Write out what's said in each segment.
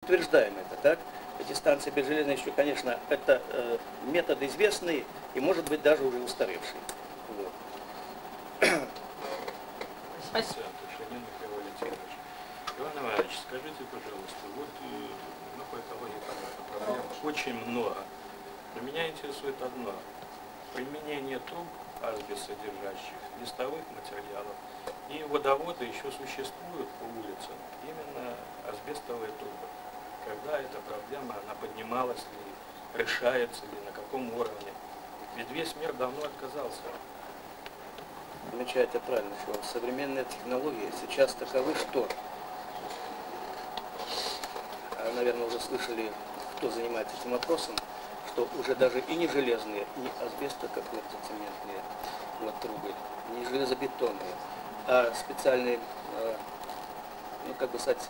Утверждаем это, так? Эти станции безжелезные еще, конечно, это методы известные и, может быть, даже уже устаревшие. Вот. Спасибо. Иван Иванович, скажите, пожалуйста, вот по экологии проблем очень много. Но меня интересует одно. Применение труб асбестосодержащих, листовых материалов и водоводы еще существуют по улицам. Именно асбестовые трубы. Когда эта проблема, она поднималась ли, решается ли, на каком уровне? Ведь весь мир давно отказался. Замечаете правильно, что современные технологии сейчас таковы, что, наверное, уже слышали, кто занимается этим вопросом, что уже даже и не железные, не асбеста, как цементные вот, трубы, не железобетонные, а специальные, ну, как бы сказать,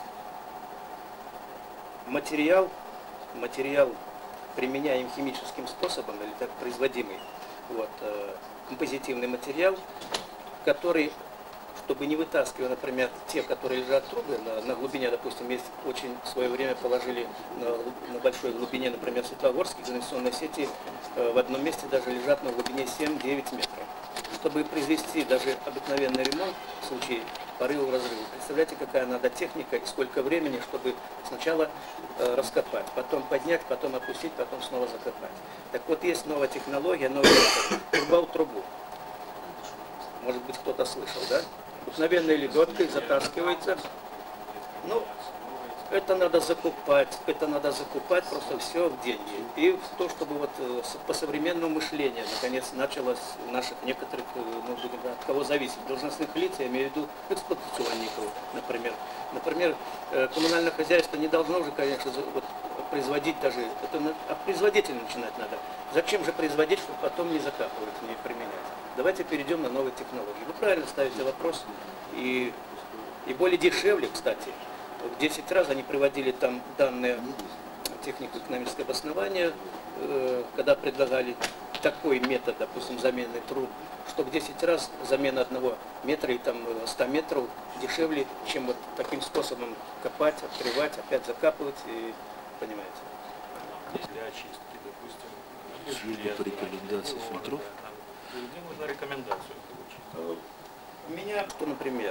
материал, применяем химическим способом, или так производимый, вот, композитивный материал, который, чтобы не вытаскивая, например, те, которые лежат трубы на глубине, допустим, есть очень в свое время положили на большой глубине, например, Светлогорские канализационные сети в одном месте даже лежат на глубине 7-9 метров. Чтобы произвести даже обыкновенный ремонт в случае порыва разрыва, представляете, какая надо техника и сколько времени, чтобы сначала раскопать, потом поднять, потом опустить, потом снова закопать. Так вот, есть новая технология, новый метод. Труба в трубу. Может быть, кто-то слышал, да? Обыкновенной лебедкой затаскивается. Ну, это надо закупать просто все в деньги. И в то, чтобы вот по современному мышлению, наконец, началось у наших некоторых, ну, от кого зависит, должностных лиц, я имею в виду эксплуатационников, например. Например, коммунальное хозяйство не должно уже, конечно, вот, производить даже, это производителя начинать надо. Зачем же производить, чтобы потом не закапывать, не применять? Давайте перейдем на новые технологии. Вы правильно ставите вопрос, и более дешевле, кстати. В 10 раз они приводили там данные технико-экономического обоснования, когда предлагали такой метод, допустим, замены труб, что в 10 раз замена 1 метра и там 100 метров дешевле, чем вот таким способом копать, открывать, опять закапывать, и, понимаете. Для очистки, допустим, служба по рекомендации фильтров. Где нужно рекомендацию получить? У меня, например,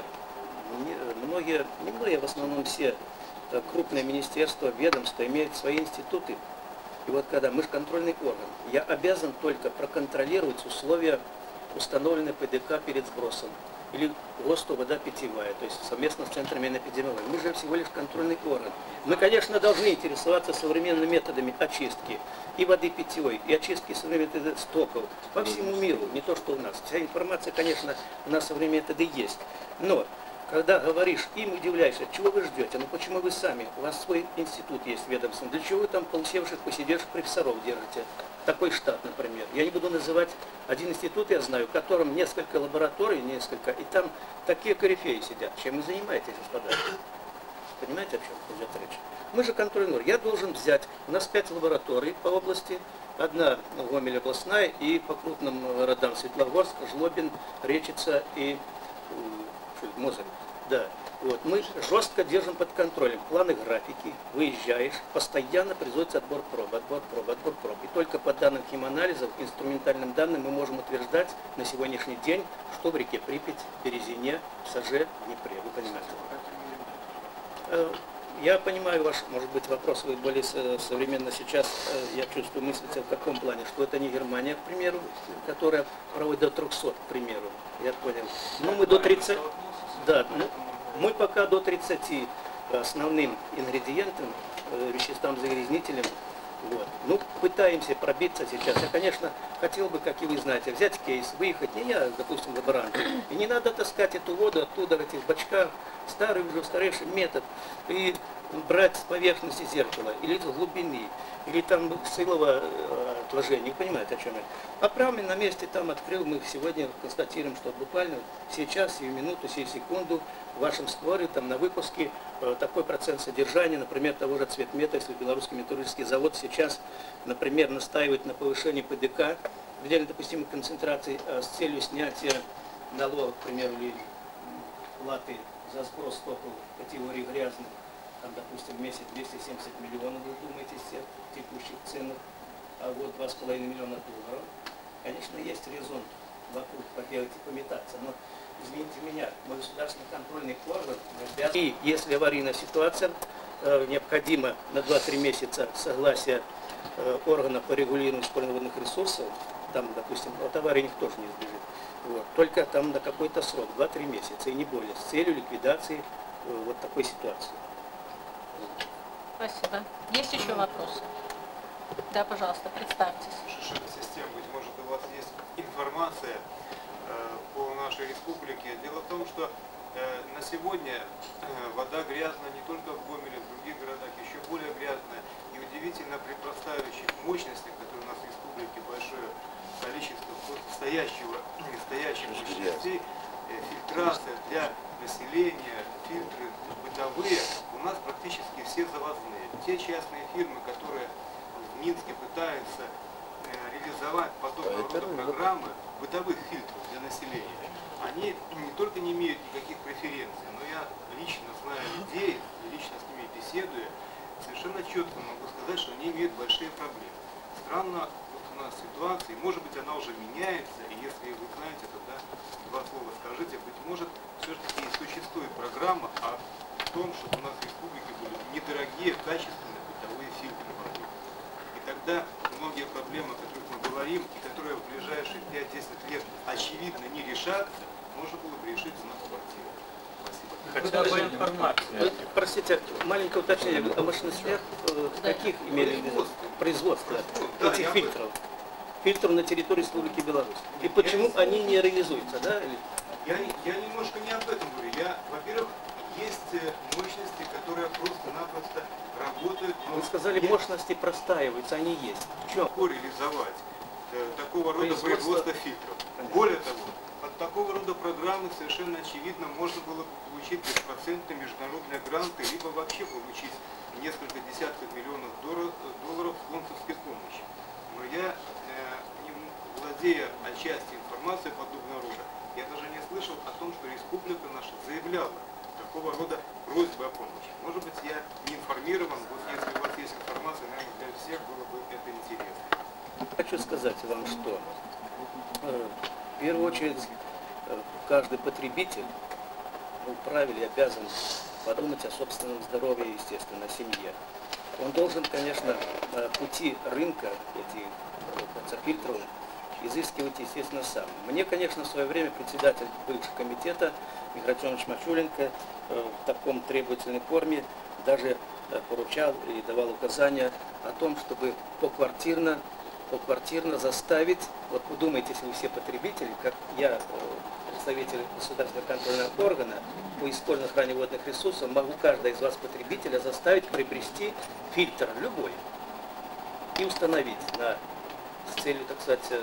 в основном все крупные министерства, ведомства имеют свои институты. И вот когда мы же контрольный орган, я обязан только проконтролировать условия, установленные ПДК перед сбросом. Или ГОСТу вода питьевая, то есть совместно с центрами эпидемиологии. Мы же всего лишь контрольный орган. Мы, конечно, должны интересоваться современными методами очистки и воды питьевой, и очистки современных методов стоков по всему миру, не то что у нас. Вся информация, конечно, у нас современные методы есть. Но когда говоришь, им удивляешься, чего вы ждете, ну почему вы сами, у вас свой институт есть ведомственный, для чего вы там получивших, посидевших профессоров держите? Такой штат, например. Я не буду называть один институт, я знаю, в котором несколько лабораторий, и там такие корифеи сидят. Чем вы занимаетесь, господа? Понимаете, о чем идет речь? Мы же контрольный орган. Я должен взять, у нас 5 лабораторий по области, одна в Гомеле областная, и по крупным городам Светлогорск, Жлобин, Речица и Мозырь. Да. Вот. Мы жестко держим под контролем планы, графики, выезжаешь, постоянно производится отбор проб. И только по данным химанализов, инструментальным данным мы можем утверждать на сегодняшний день, что в реке Припять, Березине, Саже, Днепре. Вы понимаете? Я понимаю ваш, может быть, вопрос, вы более современно сейчас, я чувствую, мыслите в каком плане, что это не Германия, к примеру, которая проводит до 300, к примеру, я понял. Ну, мы до 30, да, мы пока до 30 основным ингредиентам, веществам загрязнителям, вот. Ну, пытаемся пробиться сейчас. Я, конечно, хотел бы, как и вы знаете, взять кейс, выехать, не я, допустим, лаборант, и не надо таскать эту воду оттуда, в этих бачках, старый уже устаревший метод, и брать с поверхности зеркала, или с глубины, или там с илого отложения, вы понимаете, о чем я. А прямо на месте там открыл, мы сегодня констатируем, что буквально сейчас, сию минуту, сию секунду в вашем створе, там на выпуске такой процент содержания, например, того же цветмета, если Белорусский металлургический завод сейчас, например, настаивает на повышении ПДК, предельно допустимой концентрации с целью снятия налога, к примеру, или платы за сброс стоков категории грязных, там, допустим, в месяц 270 миллионов, вы думаете, все текущих ценах, а вот 2,5 миллиона долларов. Конечно, есть резон вокруг поделать и пометаться, но, извините меня, мой государственный контрольный орган обязан. И если аварийная ситуация, необходимо на 2-3 месяца согласие органов по регулированию использования водных ресурсов, там, допустим, от аварии никто тоже не избежит, вот, только там на какой-то срок, 2-3 месяца и не более, с целью ликвидации вот такой ситуации. Спасибо. Есть еще вопросы? Да, пожалуйста, представьтесь. Система, быть может, у вас есть информация по нашей республике. Дело в том, что на сегодня вода грязная не только в Гомеле, в других городах, еще более грязная. И удивительно при простаивающих мощностях, которые у нас в республике большое количество стоящих мощностей, фильтрация для населения, фильтры бытовые у нас практически все завозные. Те частные фирмы, которые в Минске пытаются реализовать подобного рода программы бытовых фильтров для населения, они не только не имеют никаких преференций, но я лично знаю людей, лично с ними беседуя, совершенно четко могу сказать, что они имеют большие проблемы. Странно вот у нас ситуация, и может быть она уже меняется, и если вы знаете, тогда два слова скажите, быть может, все-таки существует программа о том, чтобы у нас в республике были недорогие, качественные бытовые фильтры воды. И тогда многие проблемы, о которых мы говорим, и которые в ближайшие 5-10 лет очевидно не решатся, можно было бы решить у нас в квартире. Спасибо. Хотя бы информация. Простите, маленькое уточнение, а мощностях каких имели в виду? Производство этих фильтров? Фильтров на территории Республики Беларусь. И почему они не реализуются, да? Я немножко не об этом говорю. Во-первых, есть мощности, которые просто-напросто работают. Вы сказали, мощности простаиваются, они есть. В чем? Реализовать такого рода производство фильтров. Более того, от такого рода программы совершенно очевидно можно было бы получить беспроцентные международные гранты, либо вообще получить несколько десятков миллионов долларов спонсорской помощи. Но я, не владея отчасти информацией подобного рода, я даже не слышал о том, что республика наша заявляла такого рода просьбы о помощи. Может быть, я не информирован, вот если у вас есть информация, наверное, для всех было бы это интересно. Хочу сказать вам, что в первую очередь каждый потребитель вправе и обязан подумать о собственном здоровье, естественно, о семье. Он должен, конечно, пути рынка этих фильтров изыскивать, естественно, сам. Мне, конечно, в свое время председатель бывшего комитета Игорь Артемович Мачуленко в таком требовательной форме даже поручал и давал указания о том, чтобы поквартирно заставить, вот вы думаете, если вы все потребители, как я, представитель государственного контрольного органа по использованию охране водных ресурсов, могу каждого из вас, потребителя, заставить приобрести фильтр любой и установить с целью, так сказать,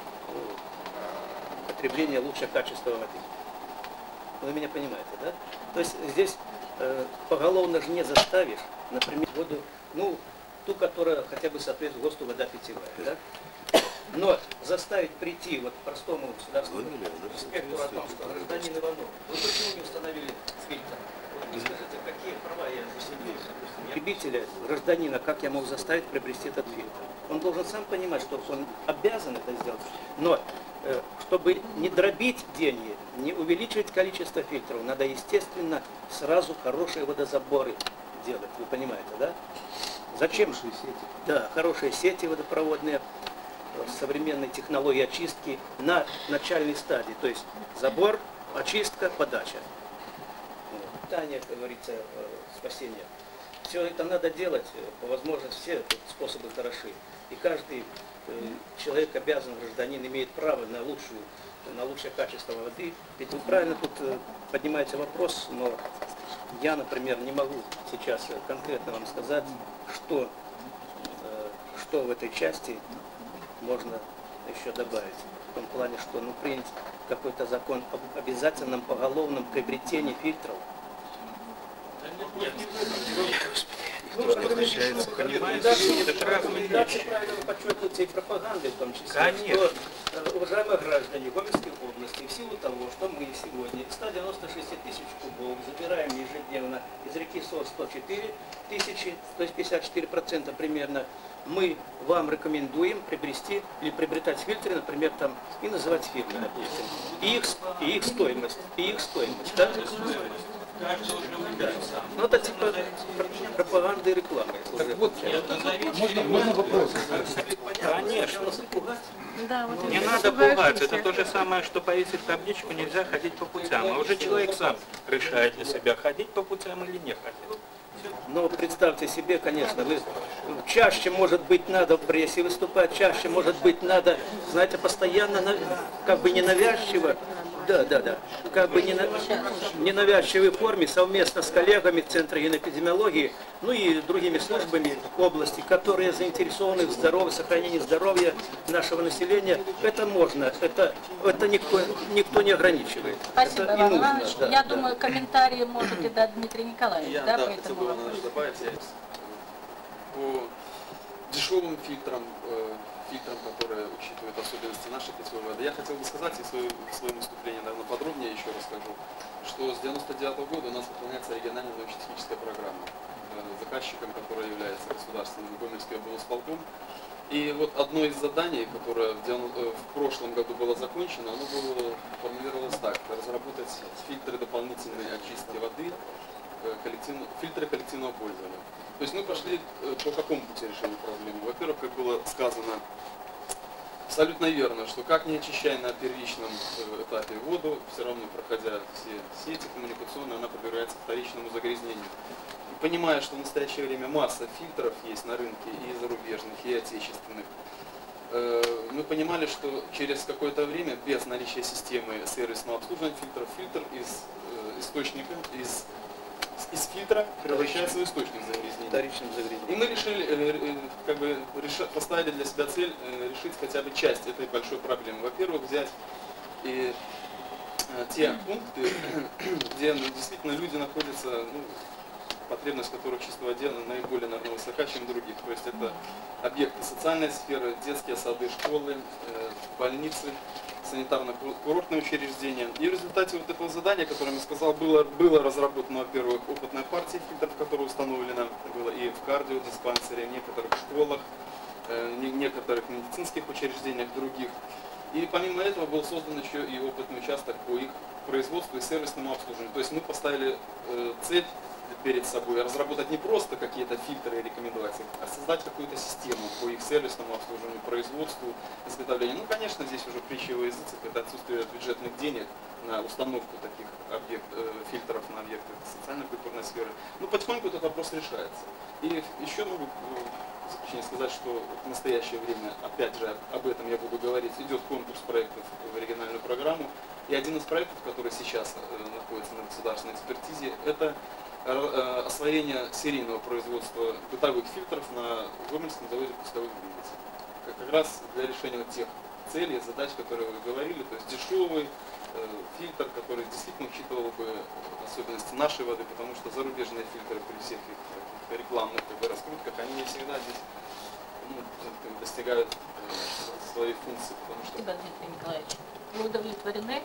потребления лучшего качества воды. Вы меня понимаете, да? То есть здесь поголовно же не заставишь, например, воду, ту, которая хотя бы соответствует ГОСТу вода питьевая, да? Но заставить прийти вот простому государственному инспектору о том, что гражданин Иванов, вы почему не установили фильтр? Вот вы скажите, какие права я здесь имею? Потребителя, гражданина, как я могу заставить приобрести этот фильтр? Он должен сам понимать, что он обязан это сделать, но чтобы не дробить деньги, не увеличивать количество фильтров, надо, естественно, сразу хорошие водозаборы делать, вы понимаете, да? Зачем? Хорошие сети. Да, хорошие сети водопроводные, современные технологии очистки на начальной стадии, то есть забор, очистка, подача. Питание, как говорится, спасение. Все это надо делать, по возможности все способы хороши. И каждый человек обязан, гражданин, имеет право на лучшее качество воды. Ведь вы правильно тут поднимаете вопрос, но я, например, не могу сейчас конкретно вам сказать, что в этой части можно еще добавить. В том плане, что принять какой-то закон об обязательном поголовном приобретении фильтров. Нет, возвращается. Понимаете, это же разные Рекомендации вещи. правильно подчеркиваются и пропагандой в том числе. Конечно. Что, уважаемые граждане Гомельской области, в силу того, что мы сегодня 196 тысяч кубов забираем ежедневно из реки СОС 104 тысячи, то есть 54% примерно, мы вам рекомендуем приобрести или приобретать фильтры, например, там, и называть фирмы, допустим. И их стоимость, да? Да. Ну, это типа пропаганды и рекламы. Так вот, можно вопрос? Конечно. Да, вот Не это надо пугающийся. пугаться, это то же самое, что повесить табличку «Нельзя ходить по путям». А уже человек сам решает для себя, ходить по путям или не ходить. Но представьте себе, конечно, чаще, может быть, надо в прессе выступать, чаще, может быть, надо, знаете, постоянно, как бы ненавязчиво, да, как бы ненавязчивой форме, совместно с коллегами Центра генэпидемиологии, ну и другими службами области, которые заинтересованы в сохранении здоровья нашего населения. Это можно, это никто не ограничивает. Спасибо, Это и Иван нужно, Иванович. да, Я да. думаю, комментарии можете дать Дмитрий Николаевич, да, по хотел этому бы, вопросу? наверное, добавить по дешевым фильтрам, которые учитывают особенности нашей питьевой воды. Я хотел бы сказать, и в своем выступлении, наверное, подробнее еще расскажу, что с 1999 года у нас выполняется региональная научно-техническая программа, заказчиком которой является государственный Гомельский облсполком. И вот одно из заданий, которое в прошлом году было закончено, оно формулировалось так: разработать фильтры дополнительной очистки воды, фильтры коллективного пользования. То есть мы пошли по какому пути решения проблемы? Во-первых, как было сказано, абсолютно верно, что как не очищая на первичном этапе воду, все равно, проходя все сети коммуникационные, она подвергается вторичному загрязнению. И понимая, что в настоящее время масса фильтров есть на рынке и зарубежных, и отечественных, мы понимали, что через какое-то время, без наличия системы сервисного обслуживания фильтров, фильтр из источника, из фильтра превращается в источник загрязнения. Вторичным загрязнением. И мы решили, поставили для себя цель решить хотя бы часть этой большой проблемы. Во-первых, взять те пункты, где действительно люди находятся, потребность которых в чистой воде наиболее, наверное, высока, чем других. То есть это объекты социальной сферы, детские сады, школы, больницы, санитарно-курортные учреждения. И в результате вот этого задания, которое я сказал, было разработано, во-первых, опытная партия фильтров, которая установлена была и в кардиодиспансере, в некоторых школах, некоторых медицинских учреждениях, других. И помимо этого был создан еще и опытный участок по их производству и сервисному обслуживанию. То есть мы поставили цель перед собой разработать не просто какие-то фильтры и рекомендации, а создать какую-то систему по их сервисному обслуживанию, производству, изготовлению. Ну, конечно, здесь уже притча во языцах, это отсутствие бюджетных денег на установку таких фильтров на объекты социально-культурной сферы. Но потихоньку этот вопрос решается. И еще могу в заключение сказать, что в настоящее время, опять же, об этом я буду говорить, идет конкурс проектов в региональную программу. И один из проектов, который сейчас находится на государственной экспертизе, это освоение серийного производства бытовых фильтров на Гомельском заводе пусковых двигателей. Как раз для решения вот тех целей, задач, которые вы говорили, то есть дешевый фильтр, который действительно учитывал бы особенности нашей воды, потому что зарубежные фильтры при всех их рекламных раскрутках, они не всегда здесь достигают своей функции, потому что... Спасибо, Дмитрий Николаевич. Вы удовлетворены?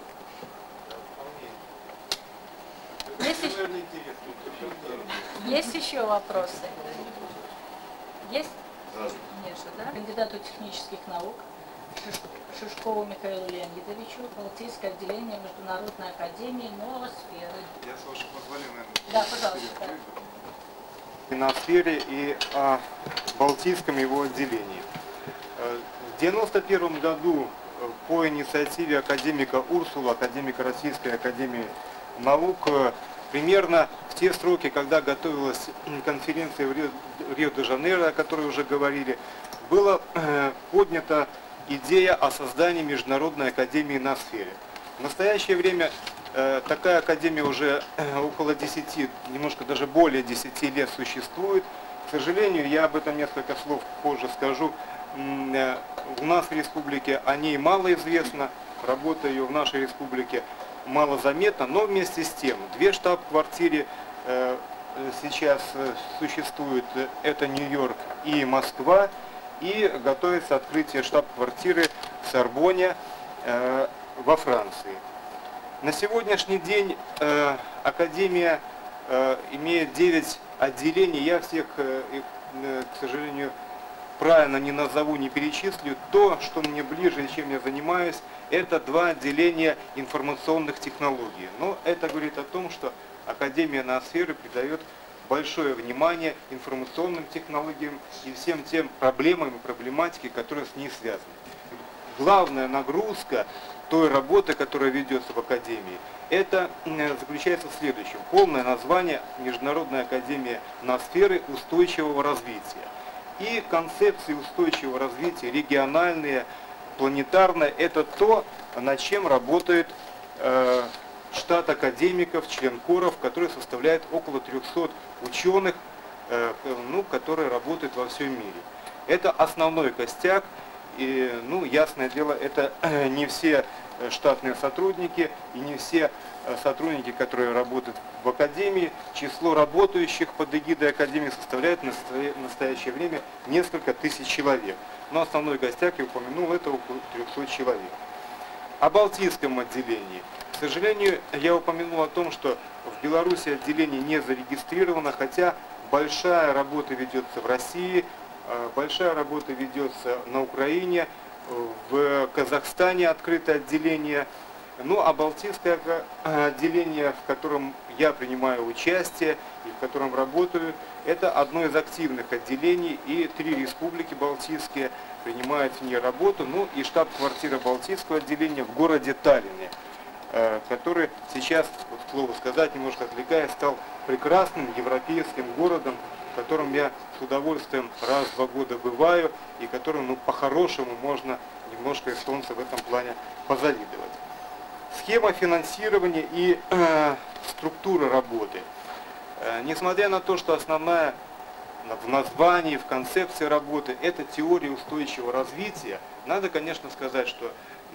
Есть еще вопросы? Есть? Нет, да? Кандидату технических наук Шишкову Михаилу Леонидовичу, Балтийское отделение Международной академии Ноосферы. Я, с вашего позволения, Да, пожалуйста. И Ноосфере, и о Балтийском его отделении. В 1991 году по инициативе академика Урсула, академика Российской академии наук, примерно в те сроки, когда готовилась конференция в Рио-де-Жанейро, о которой уже говорили, была поднята идея о создании Международной академии Ноосферы. В настоящее время такая академия уже около 10, немножко даже более 10 лет существует. К сожалению, я об этом несколько слов позже скажу. У нас в республике о ней мало известно, работа ее в нашей республике мало заметна, но вместе с тем, две штаб-квартиры сейчас существует, это Нью-Йорк и Москва, и готовится открытие штаб-квартиры в Сорбонне во Франции. На сегодняшний день Академия имеет 9 отделений, я всех их, к сожалению, правильно не назову, не перечислю. То, что мне ближе и чем я занимаюсь, это 2 отделения информационных технологий. Но это говорит о том, что Академия Ноосферы придает большое внимание информационным технологиям и всем тем проблемам и проблематике, которые с ней связаны. Главная нагрузка той работы, которая ведется в Академии, это заключается в следующем. Полное название Международная Академия Ноосферы устойчивого развития. И концепции устойчивого развития, региональные, планетарные, это то, над чем работает штат академиков, член-коров, который составляет около 300 ученых, которые работают во всем мире. Это основной костяк, и, ясное дело, это не все штатные сотрудники и не все сотрудники, которые работают в Академии. Число работающих под эгидой Академии составляет в настоящее время несколько тысяч человек. Но основной костяк, я упомянул, это около 300 человек. О Балтийском отделении. К сожалению, я упомянул о том, что в Беларуси отделение не зарегистрировано, хотя большая работа ведется в России, большая работа ведется на Украине, в Казахстане открыто отделение. А Балтийское отделение, в котором я принимаю участие и в котором работаю, это одно из активных отделений, и 3 республики балтийские принимают в ней работу, и штаб-квартира Балтийского отделения в городе Таллине, который сейчас, к слову сказать, немножко отвлекаясь, стал прекрасным европейским городом, в котором я с удовольствием раз в 2 года бываю, и которым, по-хорошему, можно немножко эстонцам в этом плане позавидовать. Схема финансирования и структура работы. Несмотря на то, что основная в названии, в концепции работы это теория устойчивого развития, надо, конечно, сказать, что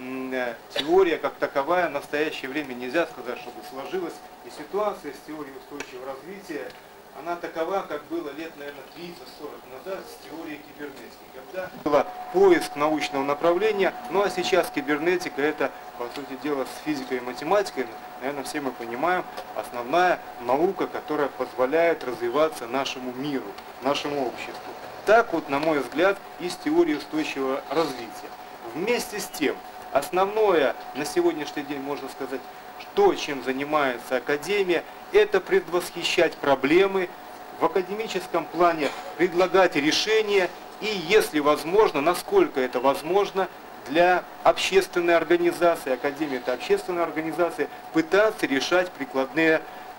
теория как таковая в настоящее время нельзя сказать, чтобы сложилась. И ситуация с теорией устойчивого развития, она такова, как было лет, наверное, 30-40 назад с теорией кибернетики, когда был поиск научного направления, а сейчас кибернетика это, по сути дела, с физикой и математикой, наверное, все мы понимаем, основная наука, которая позволяет развиваться нашему миру, нашему обществу. Так вот, на мой взгляд, и с теорией устойчивого развития. Вместе с тем, основное на сегодняшний день, можно сказать, то, чем занимается Академия, это предвосхищать проблемы, в академическом плане предлагать решения и, если возможно, насколько это возможно, для общественной организации, Академия это общественная организация, пытаться решать прикладные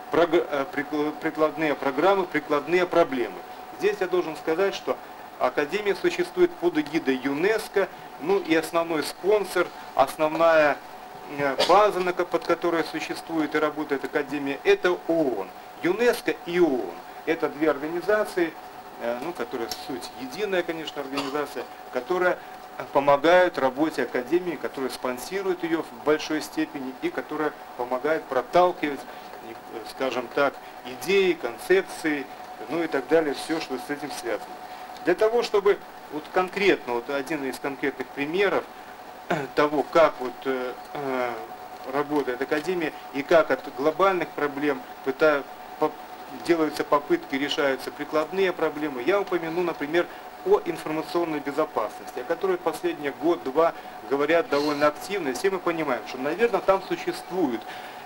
программы, прикладные проблемы. Здесь я должен сказать, что Академия существует под эгидой ЮНЕСКО, и основной спонсор, основная база, под которой существует и работает Академия, это ООН. ЮНЕСКО и ООН. Это 2 организации, которые суть единая, конечно, организация, которая помогают работе Академии, которая спонсирует ее в большой степени и которая помогает проталкивать, скажем так, идеи, концепции, и так далее, все, что с этим связано. Для того, чтобы конкретно, один из конкретных примеров того, как работает Академия и как от глобальных проблем делаются попытки, решаются прикладные проблемы, я упомяну, например, о информационной безопасности, о которой последние год-два говорят довольно активно. И все мы понимаем, что, наверное, там существуют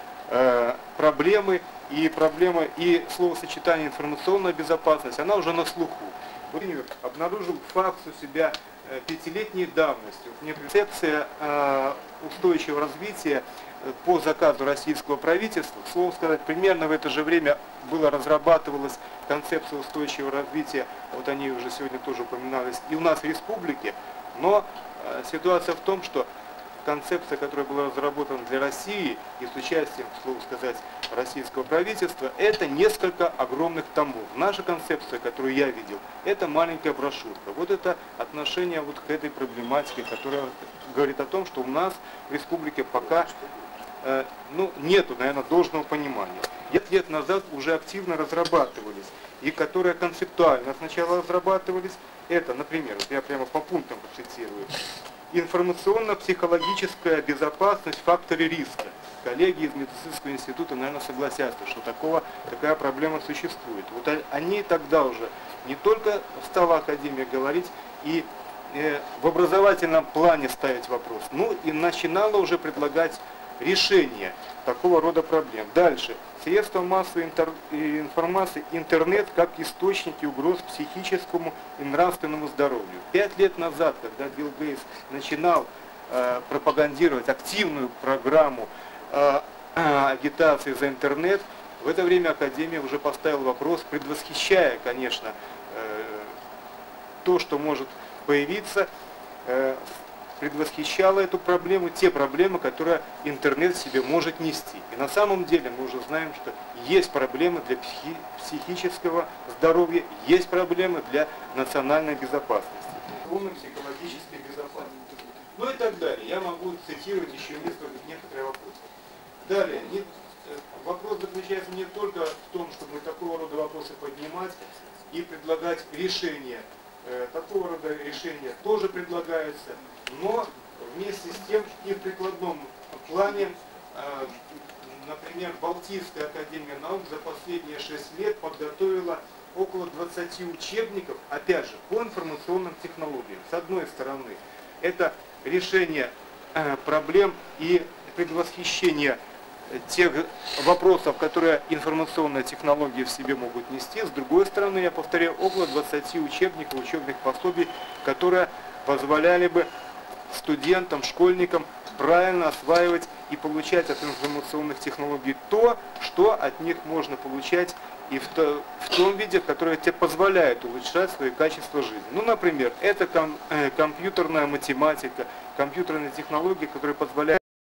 проблемы и словосочетание информационная безопасность, она уже на слуху. Обнаружил факт у себя 5-летней давности. Концепция устойчивого развития по заказу российского правительства, к слову сказать, примерно в это же время разрабатывалась концепция устойчивого развития, они уже сегодня тоже упоминались, и у нас в республике, но ситуация в том, что концепция, которая была разработана для России и с участием, к слову сказать, российского правительства, это несколько огромных томов. Наша концепция, которую я видел, это маленькая брошюрка. Это отношение к этой проблематике, которая говорит о том, что у нас в республике пока ну, нету, наверное, должного понимания. 5 лет назад уже активно разрабатывались, и которые концептуально сначала разрабатывались, это, например, вот я прямо по пунктам процитирую, информационно-психологическая безопасность в факторе риска. Коллеги из медицинского института, наверное, согласятся, что такая проблема существует. Вот о ней тогда уже не только стала Академия говорить и в образовательном плане ставить вопрос, ну и начинала уже предлагать решение такого рода проблем. Дальше. Средства массовой информации, интернет как источники угроз психическому и нравственному здоровью. 5 лет назад, когда Билл Гейтс начинал пропагандировать активную программу агитации за интернет, в это время Академия уже поставила вопрос, предвосхищая, конечно, то, что может появиться, предвосхищала эту проблему, те проблемы, которые интернет в себе может нести. И на самом деле мы уже знаем, что есть проблемы для психического здоровья, есть проблемы для национальной безопасности. Психологической безопасности. Ну и так далее. Я могу цитировать еще некоторые вопросы. Далее. Вопрос заключается не только в том, чтобы такого рода вопросы поднимать и предлагать решения. Такого рода решения тоже предлагаются, но вместе с тем и в прикладном плане, например, Балтийская академия наук за последние 6 лет подготовила около 20 учебников, опять же, по информационным технологиям. С одной стороны, это решение проблем и предвосхищение тех вопросов, которые информационные технологии в себе могут нести. С другой стороны, я повторяю, около 20 учебников, учебных пособий, которые позволяли бы студентам, школьникам правильно осваивать и получать от информационных технологий то, что от них можно получать и в том виде, который тебе позволяет улучшать свои качества жизни. Ну, например, это компьютерная математика, компьютерные технологии, которые позволяют